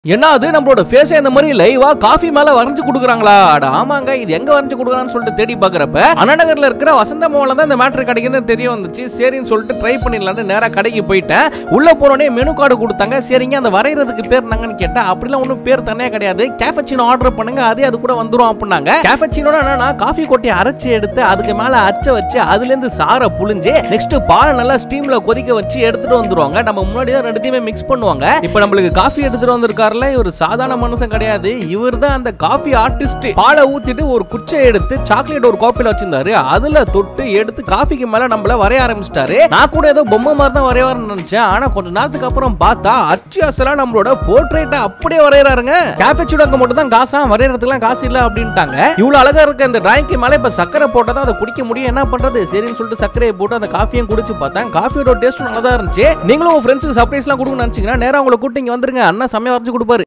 என்ன அது நம்மளோட ஃபேஸே இந்த மாதிரி லைவா காஃபி மேல வரைஞ்சு கொடுக்குறாங்களா? அட ஆமாங்க, இது எங்க வரைஞ்சு கொடுக்குறான்னு சொல்லிட்டு தேடி பாக்குறப்ப அண்ணாநகர்ல இருக்கிற வசந்த மால்ல தான் இந்த மேட்டர் கிடைக்குதுன்னு தெரிய வந்துச்சு. சரின்னு சொல்லிட்டு ட்ரை பண்ணிடலான்னு நேரா கடைக்கு போயிட்டேன். உள்ள போனோடனே மெனு கார்டு கொடுத்தாங்க. சரிங்க, அந்த வரைகிறதுக்கு பேர் நாங்கன்னு கேட்டா அப்படிலாம் ஒன்றும் பேர் தனியா கிடையாது, கேஃபச்சினோ ஆர்டர் பண்ணுங்க அதே அது கூட வந்துரும் அப்படின்னாங்க. கேஃபச்சினோனா என்னன்னா காஃபி கொட்டையை அரைச்சி எடுத்து அதுக்கு மேல அச்ச வச்சு அதுல இருந்து சாரை புழிஞ்சு நெக்ஸ்ட் பால் நல்லா ஸ்டீம்ல கொதிக்க வச்சு எடுத்துட்டு வந்துருவாங்க. நம்ம முன்னாடி தான் ரெண்டுத்தையுமே மிக்ஸ் பண்ணுவாங்க. இப்போ நம்மளுக்கு காஃபி எடுத்துட்டு வந்திருக்காரு. ஒரு சாதாரண மனுஷன் கிடையாது, இவர் தான் அந்த காபி ஆர்டிஸ்ட். பாலை ஊத்திட்டு ஒரு குச்சை எடுத்து சாக்லேட் ஒரு காப்பில வச்சிருந்தாரு, அதுல தொட்டு எடுத்து காஃபிக்கு மேல நம்மள வரைய ஆரம்பிச்சிட்டாரு. நான் கூட ஏதோ பொம்மை மாதிரி தான் வரையவாருன்னு நினைச்சேன். ஆனா கொஞ்ச நேரத்துக்கு அப்புறம் பார்த்தா அச்சு அசலா நம்மளோட போர்ட்ரேட்டை அப்படியே வரையறாருங்க. கேஃபச்சினோக்கு மட்டும் தான் காசா, வரையறதுக்குலாம் காசு இல்ல அப்படின்ட்டாங்க. இவ்வளவு அழகா இருக்க இந்த டிராயிங்க்கு மேல இப்ப சக்கரை போட்டா தான் அதை குடிக்க முடியும், என்ன பண்றது? சரின்னு சொல்லிட்டு சக்கரையை போட்டு அந்த காஃபியும் குடிச்சு பார்த்தேன். காஃபியோட டேஸ்ட் நல்லா தான் இருந்துச்சு. நீங்களும் உங்க ஃப்ரெண்ட்ஸ்க்கு சர்ப்ரைஸ் எல்லாம் கொடுக்கணும்னு நினைச்சீங்கன்னா நேரா உங்களை கூட்டி இங்க வந்துருங்க, அண்ணா செமையா வரைஞ்சு கொடுப்பாரு.